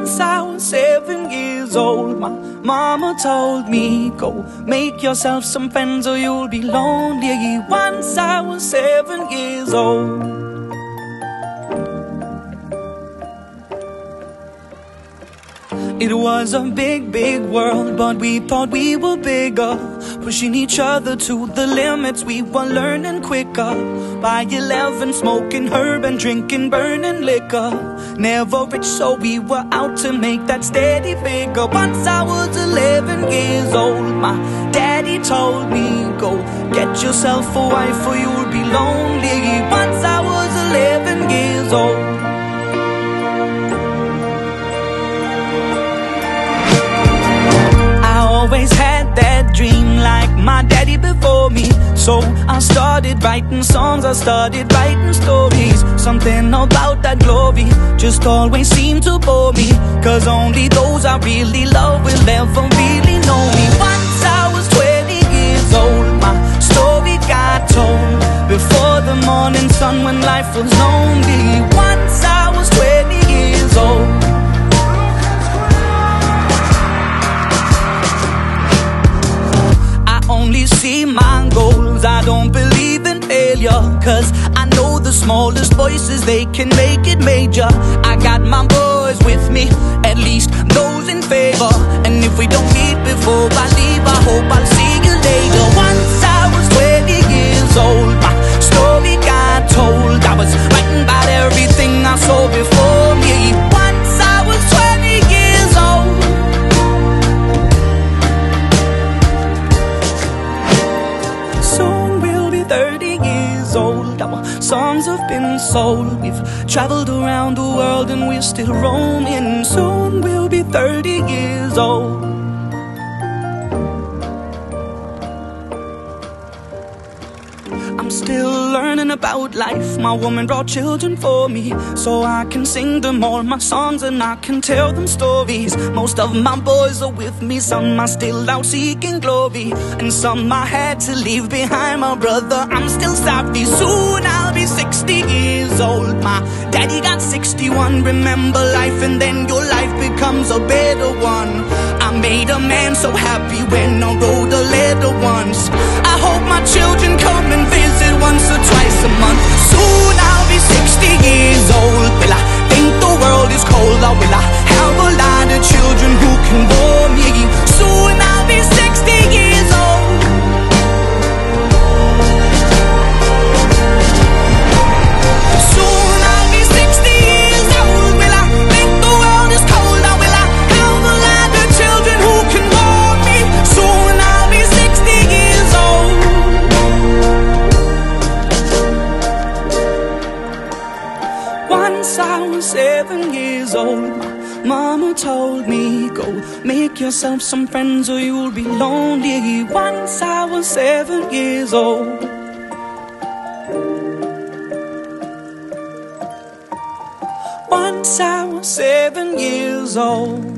Once I was 7 years old, my mama told me, go make yourself some friends or you'll be lonely. Once I was 7 years old. It was a big, big world, but we thought we were bigger, pushing each other to the limits. We were learning quicker. By 11, smoking herb and drinking burning liquor. Never rich, so we were out to make that steady figure. Once I was 11 years old, my daddy told me, go get yourself a wife or you'll be lonely. Once I was 11 years old. Always had that dream like my daddy before me. So I started writing songs, I started writing stories. Something about that glory just always seemed to bore me, 'cause only those I really love will ever really know me. Once I was 20 years old, my story got told before the morning sun when life was lonely. Once I was 20 years old. Only see my goals, I don't believe in failure, 'cause I know the smallest voices, they can make it major. I got my boys with me, at least those in favor. And if we don't meet before I leave, I hope I'll see you later. Once I was 20 years old, my story got told. I was writing about everything I saw before me. Once I was 20 years old. Old. Our songs have been sold. We've traveled around the world and we're still roaming. Soon we'll be 30 years old. I'm still learning about life. My woman brought children for me, so I can sing them all my songs and I can tell them stories. Most of my boys are with me, some are still out seeking glory, and some I had to leave behind. My brother, I'm still sorry. Soon I'll be 60 years old. My daddy got 61. Remember life and then your life becomes a better one. I made a man so happy when I wrote a letter once. I hope my children come and visit once or twice a month. Soon I'll be 60 years old. Will I think the world is cold, or will I have a lot of children who can bore me? Soon I'll be 60 years old. Soon I'll be 60 years old. Will I think the world is cold, or will I have a lot of children who can bore me? Soon I'll be 60 years old. Once I was 7 years old, my mama told me, go make yourself some friends or you'll be lonely. Once I was 7 years old. Once I was 7 years old.